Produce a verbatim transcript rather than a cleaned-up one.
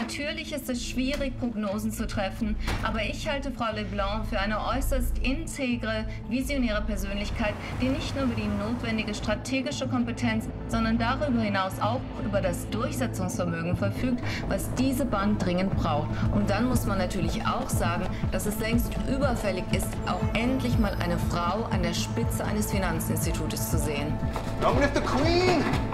Natürlich ist es schwierig, Prognosen zu treffen, aber ich halte Frau LeBlanc für eine äußerst integre, visionäre Persönlichkeit, die nicht nur über die notwendige strategische Kompetenz, sondern darüber hinaus auch über das Durchsetzungsvermögen verfügt, was diese Bank dringend braucht. Und dann muss man natürlich auch sagen, dass es längst überfällig ist, auch endlich mal eine Frau an der Spitze eines Finanzinstitutes zu sehen. Long live the Queen!